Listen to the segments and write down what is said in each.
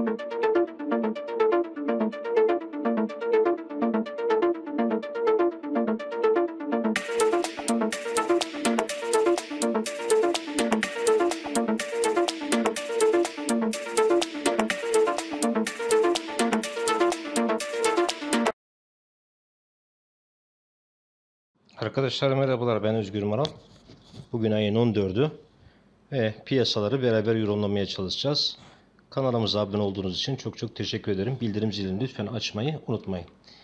Arkadaşlar merhabalar, ben Özgür Maral. Bugün ayın 14'ü ve piyasaları beraber yorumlamaya çalışacağız. Kanalımıza abone olduğunuz için çok teşekkür ederim. Bildirim zilini lütfen açmayı unutmayın.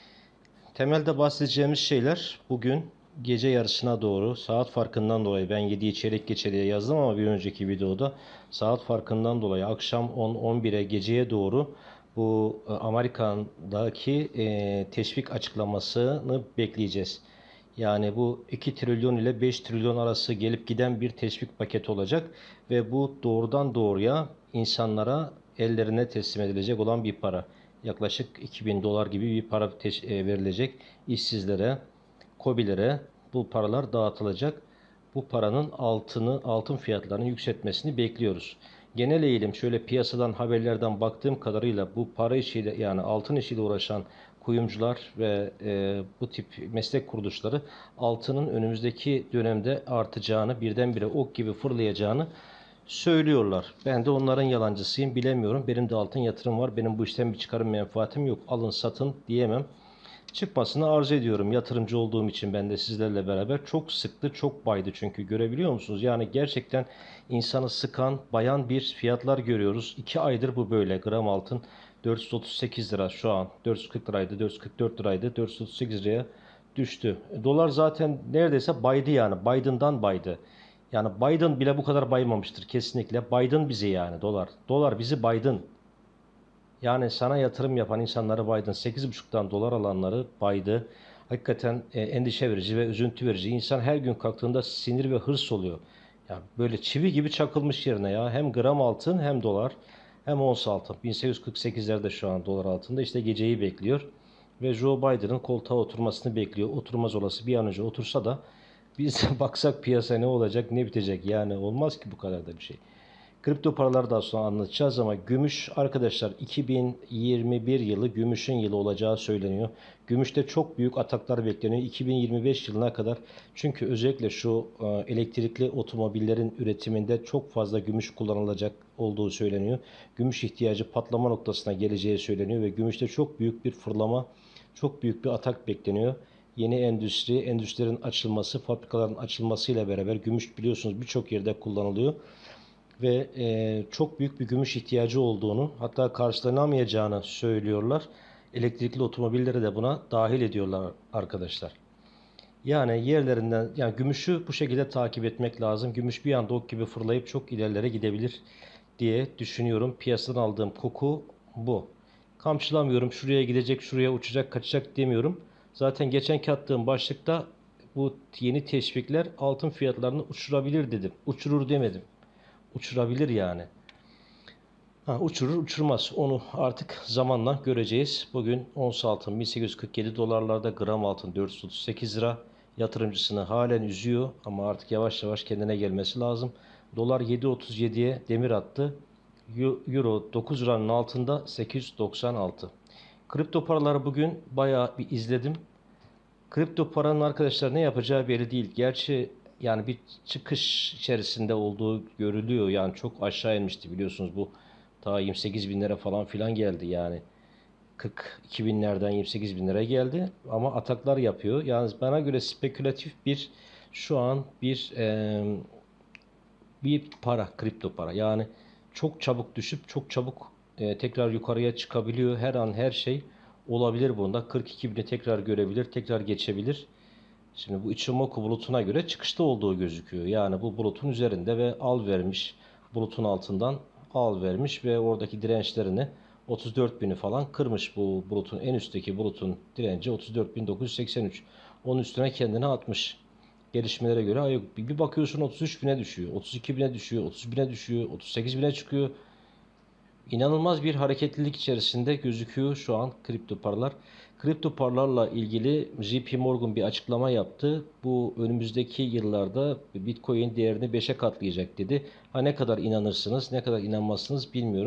Temelde bahsedeceğimiz şeyler bugün gece yarısına doğru, saat farkından dolayı ben 7'yi çeyrek geçe diye yazdım ama bir önceki videoda saat farkından dolayı akşam 10-11'e geceye doğru bu Amerika'daki teşvik açıklamasını bekleyeceğiz. Yani bu 2 trilyon ile 5 trilyon arası gelip giden bir teşvik paketi olacak ve bu doğrudan doğruya insanlara ellerine teslim edilecek olan bir para. Yaklaşık 2000 dolar gibi bir para verilecek işsizlere, KOBİ'lere bu paralar dağıtılacak. Bu paranın altın fiyatlarının yükseltmesini bekliyoruz. Genel eğilim şöyle piyasadan haberlerden baktığım kadarıyla bu para işiyle yani altın işiyle uğraşan kuyumcular ve bu tip meslek kuruluşları altının önümüzdeki dönemde artacağını, birdenbire ok gibi fırlayacağını söylüyorlar. Ben de onların yalancısıyım, bilemiyorum. Benim de altın yatırım var. Benim bu işten bir çıkarım menfaatim yok. Alın satın diyemem. Çıkmasını arzu ediyorum. Yatırımcı olduğum için ben de sizlerle beraber çok sıktı, çok baydı çünkü görebiliyor musunuz? Yani gerçekten insanı sıkan, bayan bir fiyatlar görüyoruz. 2 aydır bu böyle. Gram altın 438 lira şu an. 440 liraydı, 444 liraydı, 438 liraya düştü. Dolar zaten neredeyse baydı yani. Biden'dan baydı. Yani Biden bile bu kadar baymamıştır kesinlikle. Biden bizi yani dolar. Dolar bizi Biden. Yani sana yatırım yapan insanları Biden 8,5'tan dolar alanları baydı. Hakikaten endişe verici ve üzüntü verici. İnsan her gün kalktığında sinir ve hırs oluyor. Ya böyle çivi gibi çakılmış yerine ya. Hem gram altın hem dolar hem ons altın. 1848'lerde şu an dolar altında işte geceyi bekliyor. Ve Joe Biden'ın koltuğa oturmasını bekliyor. Oturmaz olası bir an önce otursa da biz baksak piyasa ne olacak ne bitecek. Yani olmaz ki bu kadar da bir şey. Kripto paraları daha sonra anlatacağız ama gümüş arkadaşlar 2021 yılı gümüşün yılı olacağı söyleniyor. Gümüşte çok büyük ataklar bekleniyor 2025 yılına kadar. Çünkü özellikle şu elektrikli otomobillerin üretiminde çok fazla gümüş kullanılacak olduğu söyleniyor. Gümüş ihtiyacı patlama noktasına geleceği söyleniyor ve gümüşte çok büyük bir fırlama, çok büyük bir atak bekleniyor. Yeni endüstrilerin açılması, fabrikaların açılmasıyla beraber gümüş biliyorsunuz birçok yerde kullanılıyor ve çok büyük bir gümüş ihtiyacı olduğunu, hatta karşılanamayacağını söylüyorlar. Elektrikli otomobilleri de buna dahil ediyorlar arkadaşlar. Yani yerlerinden, yani gümüşü bu şekilde takip etmek lazım. Gümüş bir anda ok gibi fırlayıp çok ilerlere gidebilir diye düşünüyorum. Piyasadan aldığım koku bu. Kamçılamıyorum, şuraya gidecek, şuraya uçacak, kaçacak demiyorum. Zaten geçenki attığım başlıkta bu yeni teşvikler altın fiyatlarını uçurabilir dedim. Uçurur demedim. Uçurabilir yani. Uçurur uçurmaz. Onu artık zamanla göreceğiz. Bugün ons altın 1847 dolarlarda, gram altın 438 lira. Yatırımcısını halen üzüyor ama artık yavaş yavaş kendine gelmesi lazım. Dolar 7.37'ye demir attı. Euro 9 liranın altında 896. Kripto paraları bugün bayağı bir izledim. Kripto paranın arkadaşlar ne yapacağı belli değil. Gerçi yani bir çıkış içerisinde olduğu görülüyor. Yani çok aşağı inmişti biliyorsunuz bu ta 28 binlere falan filan geldi yani. 42 binlerden 28 bin lira geldi ama ataklar yapıyor. Yani bana göre spekülatif bir şu an bir para, kripto para. Yani çok çabuk düşüp çok çabuk tekrar yukarıya çıkabiliyor. Her an her şey olabilir bunda. 42 bini tekrar görebilir, tekrar geçebilir. Şimdi bu Ichimoku bulutuna göre çıkışta olduğu gözüküyor. Yani bu bulutun üzerinde ve al vermiş. Bulutun altından al vermiş ve oradaki dirençlerini 34 bini falan kırmış. Bu bulutun en üstteki bulutun direnci 34.983. Onun üstüne kendini atmış. Gelişmelere göre bir bakıyorsun 33 bine düşüyor, 32 bine düşüyor, 30 bine düşüyor, 38 bine çıkıyor. İnanılmaz bir hareketlilik içerisinde gözüküyor şu an kripto paralar. Kripto paralarla ilgili JP Morgan bir açıklama yaptı. Bu önümüzdeki yıllarda Bitcoin değerini 5'e katlayacak dedi. Ha ne kadar inanırsınız, ne kadar inanmazsınız bilmiyorum.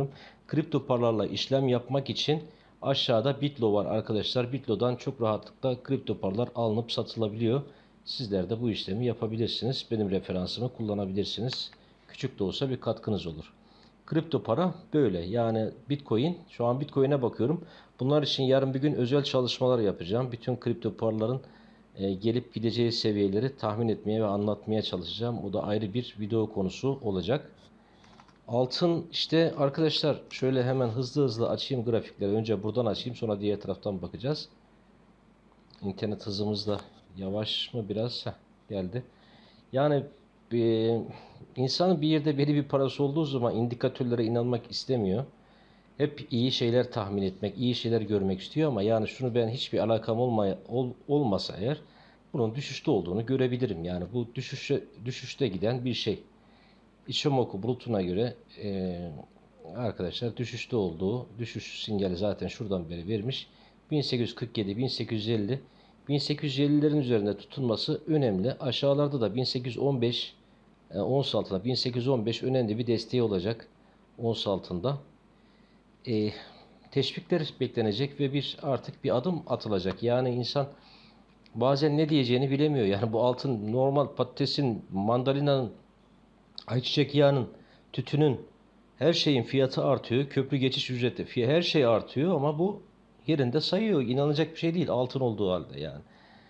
Kripto paralarla işlem yapmak için aşağıda Bitlo var arkadaşlar. Bitlo'dan çok rahatlıkla kripto paralar alınıp satılabiliyor. Sizler de bu işlemi yapabilirsiniz. Benim referansımı kullanabilirsiniz. Küçük de olsa bir katkınız olur. Kripto para böyle. Yani Bitcoin. Şu an Bitcoin'e bakıyorum. Bunlar için yarın bir gün özel çalışmalar yapacağım. Bütün kripto paraların gelip gideceği seviyeleri tahmin etmeye ve anlatmaya çalışacağım. O da ayrı bir video konusu olacak. Altın işte arkadaşlar, şöyle hemen hızlı hızlı açayım grafikleri. Önce buradan açayım, sonra diğer taraftan bakacağız. İnternet hızımız da yavaş mı biraz? Geldi. Yani e, insanın bir yerde belli bir parası olduğu zaman indikatörlere inanmak istemiyor. Hep iyi şeyler tahmin etmek, iyi şeyler görmek istiyor ama yani şunu, ben hiçbir alakam olmasa eğer bunun düşüşte olduğunu görebilirim. Yani bu düşüşte giden bir şey. Ichimoku bulutuna göre arkadaşlar düşüşte olduğu, düşüş sinyali zaten şuradan beri vermiş. 1847, 1850, 1850'lerin üzerinde tutunması önemli. Aşağılarda da 1815, ons altında 1815 önemli bir desteği olacak ons altında. E, Teşvikler beklenecek ve artık bir adım atılacak. Yani insan bazen ne diyeceğini bilemiyor. Yani bu altın, normal patatesin, mandalinanın, ayçiçek yağının, tütünün, her şeyin fiyatı artıyor. Köprü geçiş ücreti, her şey artıyor ama bu yerinde sayıyor. İnanılacak bir şey değil altın olduğu halde yani.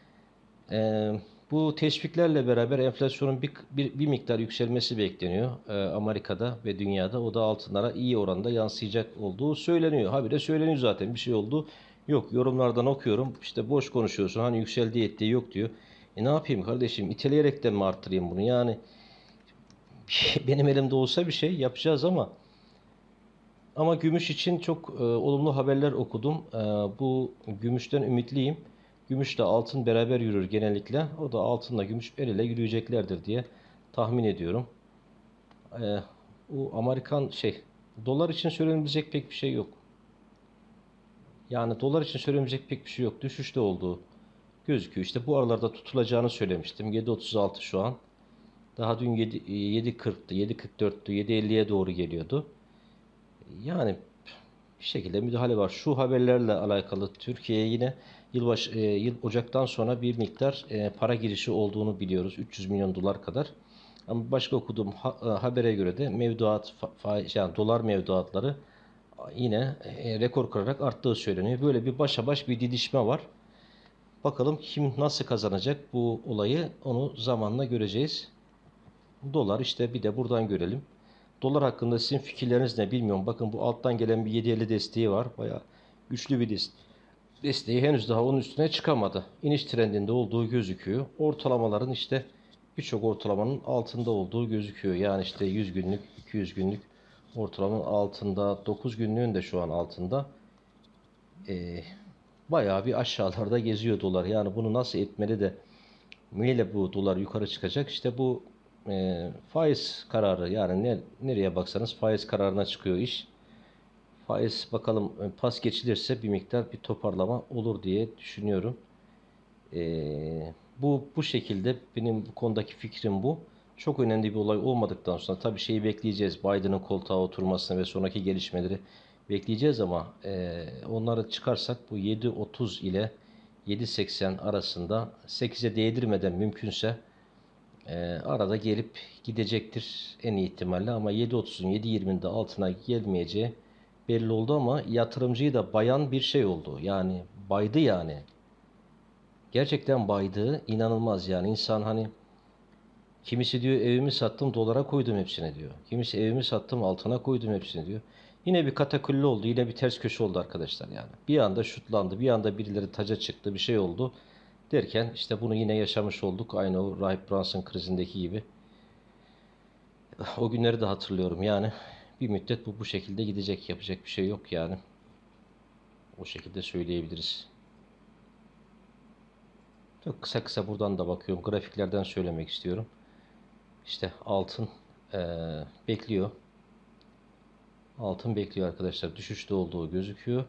Ee, Bu teşviklerle beraber enflasyonun bir miktar yükselmesi bekleniyor Amerika'da ve dünyada. O da altınlara iyi oranda yansıyacak olduğu söyleniyor. Habire söyleniyor zaten, bir şey oldu yok. Yorumlardan okuyorum, işte boş konuşuyorsun, hani yükseldiği ettiği yok diyor. Ne yapayım kardeşim, iteleyerekten mi arttırayım bunu yani? Benim elimde olsa bir şey yapacağız ama gümüş için çok olumlu haberler okudum. Bu gümüşten ümitliyim. Gümüşle altın beraber yürür genellikle. O da altınla gümüş el ele yürüyeceklerdir diye tahmin ediyorum. E, Bu Amerikan dolar için söylenebilecek pek bir şey yok. Yani dolar için söylenebilecek pek bir şey yok. Düşüşte olduğu gözüküyor. İşte bu aralarda tutulacağını söylemiştim. 7.36 şu an. Daha dün 7.40'tı, 7.44'tü, 7.50'ye doğru geliyordu. Yani bir şekilde müdahale var. Şu haberlerle alakalı Türkiye'ye yine yıl Ocak'tan sonra bir miktar para girişi olduğunu biliyoruz. 300 milyon dolar kadar. Ama başka okuduğum habere göre de yani dolar mevduatları yine rekor kırarak arttığı söyleniyor. Böyle bir başa baş bir didişme var. Bakalım kim nasıl kazanacak bu olayı, onu zamanla göreceğiz. Dolar işte, bir de buradan görelim. Dolar hakkında sizin fikirleriniz ne bilmiyorum. Bakın, bu alttan gelen bir 7.50 desteği var. Bayağı güçlü bir desteği, henüz daha onun üstüne çıkamadı. İniş trendinde olduğu gözüküyor. Ortalamaların işte birçok ortalamanın altında olduğu gözüküyor. Yani işte 100 günlük, 200 günlük ortalamanın altında, 9 günlüğün de şu an altında. Bayağı bir aşağılarda geziyor dolar. Yani bunu nasıl etmeli de neyle bu dolar yukarı çıkacak? İşte bu faiz kararı, yani nereye baksanız faiz kararına çıkıyor iş. Faiz bakalım pas geçilirse bir miktar bir toparlama olur diye düşünüyorum. Bu şekilde benim bu konudaki fikrim bu. Çok önemli bir olay olmadıktan sonra tabii şeyi bekleyeceğiz. Biden'ın koltuğa oturmasını ve sonraki gelişmeleri bekleyeceğiz ama onları çıkarsak bu 7.30 ile 7.80 arasında 8'e değdirmeden mümkünse arada gelip gidecektir en iyi ihtimalle, ama 7.30'un 7.20'de altına gelmeyeceği belli oldu ama yatırımcıyı da bayan bir şey oldu. Yani baydı yani. Gerçekten baydı. İnanılmaz yani. İnsan hani, kimisi diyor evimi sattım dolara koydum hepsini diyor. Kimisi evimi sattım altına koydum hepsini diyor. Yine bir katakulli oldu. Yine bir ters köşe oldu arkadaşlar yani. Bir anda şutlandı. Bir anda birileri taca çıktı. Bir şey oldu. Derken işte bunu yine yaşamış olduk. Aynı o Rahip Brunson krizindeki gibi. O günleri de hatırlıyorum yani. Bir müddet bu şekilde gidecek. Yapacak bir şey yok yani. O şekilde söyleyebiliriz. Çok kısa kısa buradan da bakıyorum. Grafiklerden söylemek istiyorum. İşte altın bekliyor. Altın bekliyor arkadaşlar. Düşüşte olduğu gözüküyor.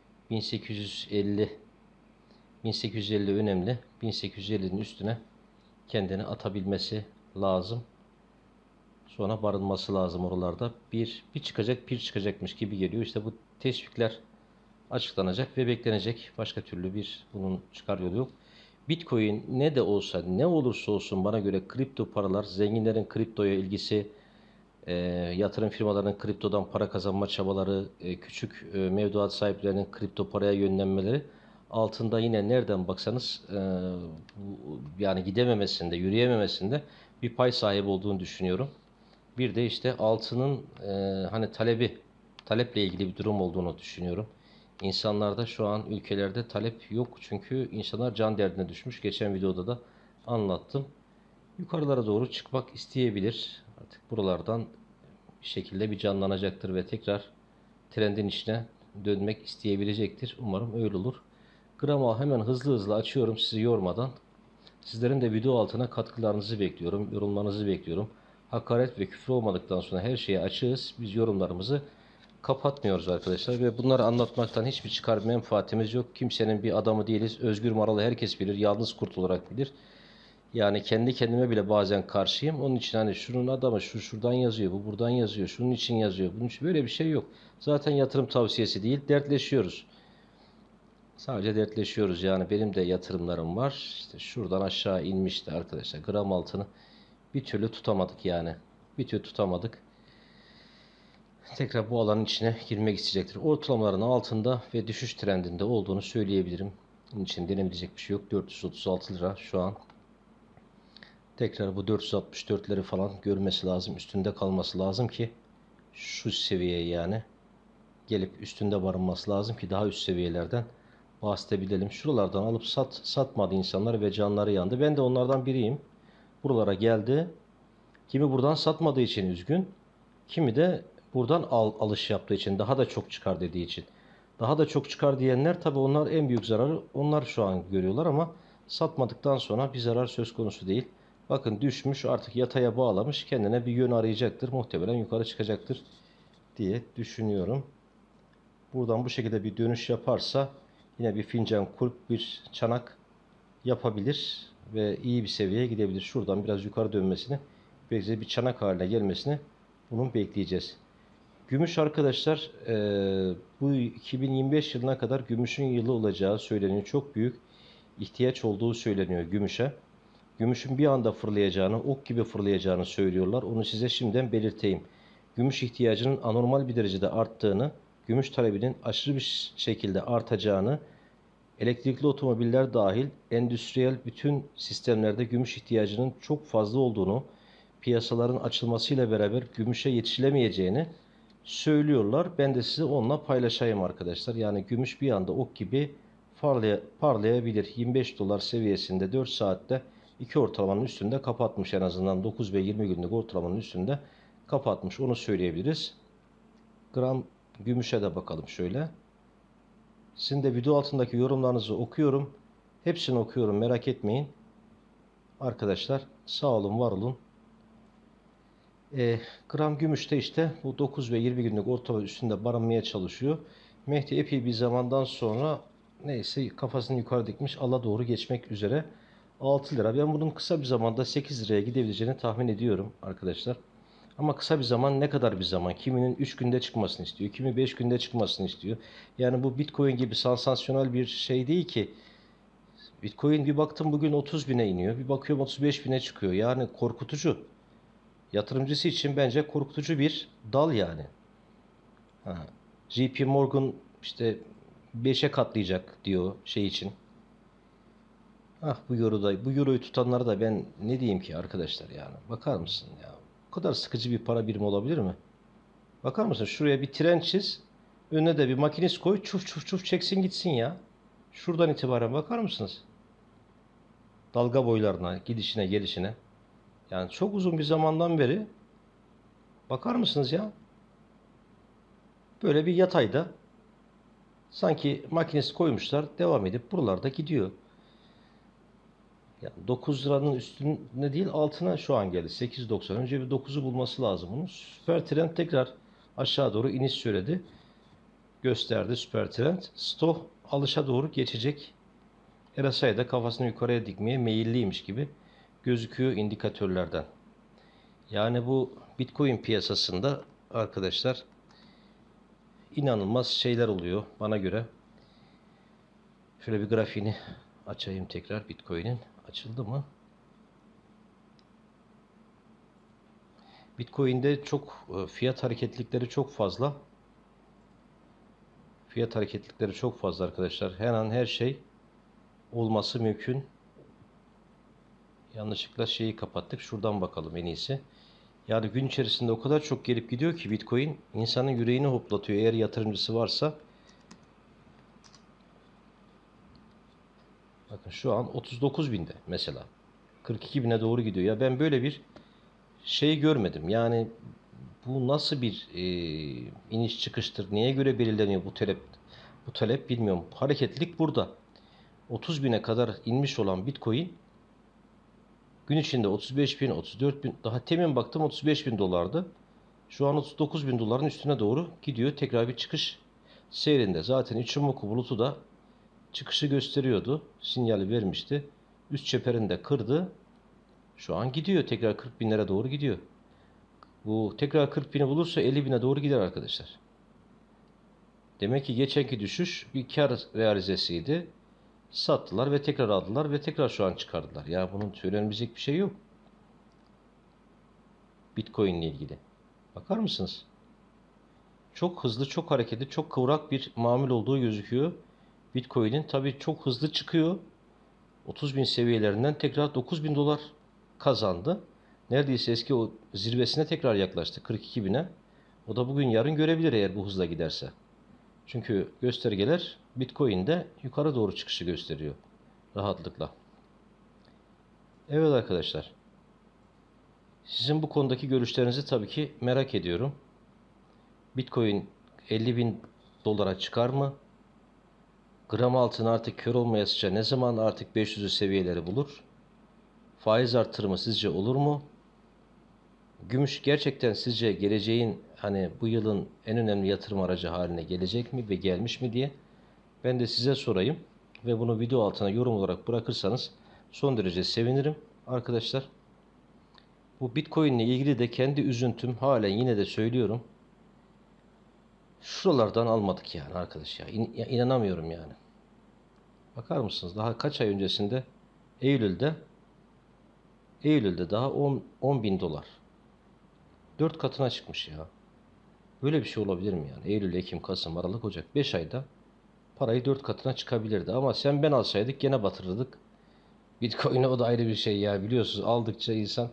1850 önemli. 1850'nin üstüne kendini atabilmesi lazım. Sonra barınması lazım oralarda. Bir çıkacak, bir çıkacakmış gibi geliyor. İşte bu teşvikler açıklanacak ve beklenecek. Başka türlü bunun çıkar yolu yok. Bitcoin ne de olsa, ne olursa olsun bana göre kripto paralar, zenginlerin kriptoya ilgisi, e, yatırım firmalarının kriptodan para kazanma çabaları, küçük mevduat sahiplerinin kripto paraya yönlenmeleri altında yine nereden baksanız yani gidememesinde, yürüyememesinde bir pay sahibi olduğunu düşünüyorum. Bir de işte altının hani taleple ilgili bir durum olduğunu düşünüyorum. İnsanlarda şu an ülkelerde talep yok çünkü insanlar can derdine düşmüş. Geçen videoda da anlattım. Yukarılara doğru çıkmak isteyebilir. Artık buralardan bir şekilde bir canlanacaktır ve tekrar trendin içine dönmek isteyebilecektir. Umarım öyle olur. Grama hemen hızlı hızlı açıyorum sizi yormadan. Sizlerin de video altına katkılarınızı bekliyorum, yorumlarınızı bekliyorum. Hakaret ve küfür olmadıktan sonra her şeye açığız. Biz yorumlarımızı kapatmıyoruz arkadaşlar ve bunları anlatmaktan hiçbir çıkar menfaatimiz yok. Kimsenin bir adamı değiliz. Özgür Maralı herkes bilir, yalnız kurt olarak bilir. Yani kendi kendime bile bazen karşıyım. Onun için hani şunun adamı şuradan yazıyor, bu buradan yazıyor, şunun için yazıyor. Bunun için böyle bir şey yok. Zaten yatırım tavsiyesi değil, dertleşiyoruz. Sadece dertleşiyoruz yani benim de yatırımlarım var. İşte şuradan aşağı inmişti arkadaşlar. Gram altını bir türlü tutamadık yani. Bir türlü tutamadık. Tekrar bu alanın içine girmek isteyecektir. Ortalamaların altında ve düşüş trendinde olduğunu söyleyebilirim. Bunun için denebilecek bir şey yok. 436 lira şu an. Tekrar bu 464'leri falan görmesi lazım. Üstünde kalması lazım ki şu seviyeye yani gelip üstünde barınması lazım ki daha üst seviyelerden bahsedebilelim. Şuralardan alıp satmadı insanlar ve canları yandı. Ben de onlardan biriyim. Buralara geldi. Kimi buradan satmadığı için üzgün. Kimi de buradan alış yaptığı için daha da çok çıkar dediği için. Daha da çok çıkar diyenler tabi onlar en büyük zararı onlar şu an görüyorlar ama satmadıktan sonra bir zarar söz konusu değil. Bakın düşmüş artık yataya bağlamış kendine bir yön arayacaktır. Muhtemelen yukarı çıkacaktır diye düşünüyorum. Buradan bu şekilde bir dönüş yaparsa yine bir fincan, kulp, bir çanak yapabilir ve iyi bir seviyeye gidebilir. Şuradan biraz yukarı dönmesini ve bir çanak haline gelmesini bunun bekleyeceğiz. Gümüş arkadaşlar bu 2025 yılına kadar gümüşün yılı olacağı söyleniyor. Çok büyük ihtiyaç olduğu söyleniyor gümüşe. Gümüşün bir anda fırlayacağını, ok gibi fırlayacağını söylüyorlar. Onu size şimdiden belirteyim. Gümüş ihtiyacının anormal bir derecede arttığını, gümüş talebinin aşırı bir şekilde artacağını, elektrikli otomobiller dahil endüstriyel bütün sistemlerde gümüş ihtiyacının çok fazla olduğunu, piyasaların açılmasıyla beraber gümüşe yetişilemeyeceğini söylüyorlar. Ben de size onunla paylaşayım arkadaşlar. Yani gümüş bir anda ok gibi parlayabilir. 25 dolar seviyesinde 4 saatte 2 ortalamanın üstünde kapatmış en azından 9 ve 20 günlük ortalamanın üstünde kapatmış. Onu söyleyebiliriz. Gram gümüşe de bakalım şöyle. Sizin de video altındaki yorumlarınızı okuyorum. Hepsini okuyorum merak etmeyin. Arkadaşlar sağ olun var olun. Gram gümüşte işte bu 9 ve 20 günlük ortalama üstünde barınmaya çalışıyor. Mehdi epey bir zamandan sonra neyse kafasını yukarı dikmiş ala doğru geçmek üzere 6 lira. Ben bunun kısa bir zamanda 8 liraya gidebileceğini tahmin ediyorum arkadaşlar. Ama kısa bir zaman ne kadar bir zaman? Kiminin 3 günde çıkmasını istiyor, kimi 5 günde çıkmasını istiyor. Yani bu Bitcoin gibi sansasyonel bir şey değil ki. Bitcoin bir baktım bugün 30 bine iniyor, bir bakıyorum 35 bine çıkıyor. Yani korkutucu. Yatırımcısı için bence korkutucu bir dal yani. Ha. JP Morgan işte 5'e katlayacak diyor şey için. Ah bu euroyu tutanlara da ben ne diyeyim ki arkadaşlar yani. Bakar mısın ya? Bu kadar sıkıcı bir para birimi olabilir mi? Bakar mısın şuraya bir tren çiz. Önüne de bir makinist koy. Çuf çuf çuf çeksin gitsin ya. Şuradan itibaren bakar mısınız? Dalga boylarına, gidişine, gelişine. Yani çok uzun bir zamandan beri bakar mısınız ya? Böyle bir yatayda sanki makinesi koymuşlar devam edip buralarda gidiyor. Yani 9 liranın üstüne değil altına şu an geldi. 8.90. Önce bir 9'u bulması lazım bunun. Süper trend tekrar aşağı doğru iniş söyledi. Gösterdi süper trend. Stoh alışa doğru geçecek. RSI da kafasını yukarıya dikmeye meyilliymiş gibi gözüküyor indikatörlerden. Yani bu Bitcoin piyasasında arkadaşlar inanılmaz şeyler oluyor bana göre. Şöyle bir grafiğini açayım tekrar Bitcoin'in. Açıldı mı? Bitcoin'de çok fiyat hareketlilikleri çok fazla. Fiyat hareketlilikleri çok fazla arkadaşlar. Her an her şey olması mümkün. Yanlışlıkla şeyi kapattık. Şuradan bakalım en iyisi. Yani gün içerisinde o kadar çok gelip gidiyor ki Bitcoin insanın yüreğini hoplatıyor eğer yatırımcısı varsa. Bakın şu an 39 binde mesela. 42 bine doğru gidiyor. Ya ben böyle bir şey görmedim. Yani bu nasıl bir iniş çıkıştır? Neye göre belirleniyor bu talep? Bu talep bilmiyorum. Hareketlilik burada. 30 bine kadar inmiş olan Bitcoin gün içinde 35 bin, 34 bin, daha temin baktım 35 bin dolardı. Şu an 39 bin doların üstüne doğru gidiyor. Tekrar bir çıkış seyrinde. Zaten Ichimoku bulutu da çıkışı gösteriyordu. Sinyali vermişti. Üst çeperini de kırdı. Şu an gidiyor. Tekrar 40 binlere doğru gidiyor. Bu tekrar 40 bini bulursa 50 bine doğru gider arkadaşlar. Demek ki geçenki düşüş bir kar realizesiydi. Sattılar ve tekrar aldılar ve tekrar şu an çıkardılar. Ya bunun söylenmeyecek bir şey yok. Bitcoin ile ilgili. Bakar mısınız? Çok hızlı, çok hareketli, çok kıvrak bir mamul olduğu gözüküyor. Bitcoin'in tabii çok hızlı çıkıyor. 30 bin seviyelerinden tekrar 9 bin dolar kazandı. Neredeyse eski o zirvesine tekrar yaklaştı 42 bine. O da bugün yarın görebilir eğer bu hızla giderse. Çünkü göstergeler Bitcoin'de yukarı doğru çıkışı gösteriyor rahatlıkla. Evet arkadaşlar. Sizin bu konudaki görüşlerinizi tabii ki merak ediyorum. Bitcoin 50 bin dolara çıkar mı? Gram altın artık kör olmayasıca ne zaman artık 500'ü seviyeleri bulur? Faiz artırımı sizce olur mu? Gümüş gerçekten sizce geleceğin hani bu yılın en önemli yatırım aracı haline gelecek mi ve gelmiş mi diye ben de size sorayım ve bunu video altına yorum olarak bırakırsanız son derece sevinirim arkadaşlar. Bu Bitcoin ile ilgili de kendi üzüntüm halen yine de söylüyorum. Şuralardan almadık yani arkadaş ya. İnanamıyorum yani. Bakar mısınız? Daha kaç ay öncesinde Eylül'de daha 10 bin dolar. 4 katına çıkmış ya. Böyle bir şey olabilir mi yani? Eylül, Ekim, Kasım, Aralık, Ocak. 5 ayda parayı 4 katına çıkabilirdi. Ama sen ben alsaydık gene batırırdık. Bitcoin'e o da ayrı bir şey ya. Biliyorsunuz aldıkça insan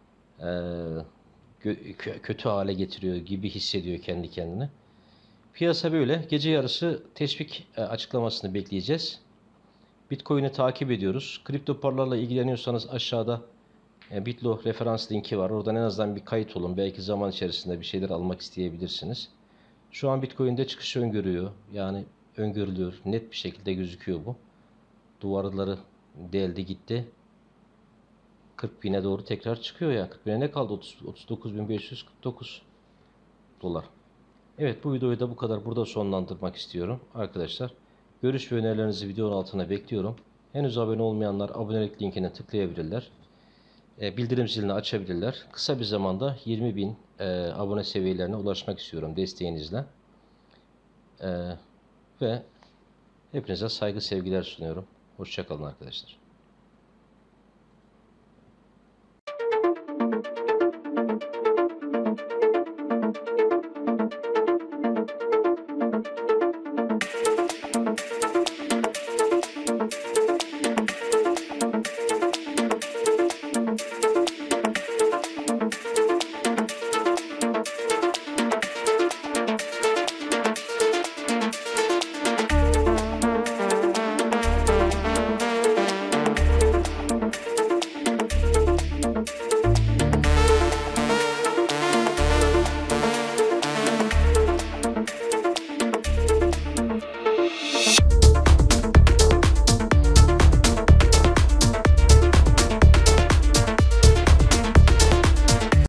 kötü hale getiriyor gibi hissediyor kendi kendine. Piyasa böyle. Gece yarısı teşvik açıklamasını bekleyeceğiz. Bitcoin'i takip ediyoruz. Kripto paralarla ilgileniyorsanız aşağıda Bitlo referans linki var. Oradan en azından bir kayıt olun. Belki zaman içerisinde bir şeyler almak isteyebilirsiniz. Şu an Bitcoin'de çıkış öngörüyor. Yani öngörülüyor. Net bir şekilde gözüküyor bu. Duvarları deldi gitti. 40 bine doğru tekrar çıkıyor ya. 40 bine ne kaldı? 39.549 dolar. Evet bu videoyu da bu kadar burada sonlandırmak istiyorum arkadaşlar. Görüş ve önerilerinizi videonun altına bekliyorum. Henüz abone olmayanlar abonelik linkine tıklayabilirler. Bildirim zilini açabilirler. Kısa bir zamanda 20.000 abone seviyelerine ulaşmak istiyorum desteğinizle. Ve hepinize saygı sevgiler sunuyorum. Hoşça kalın arkadaşlar.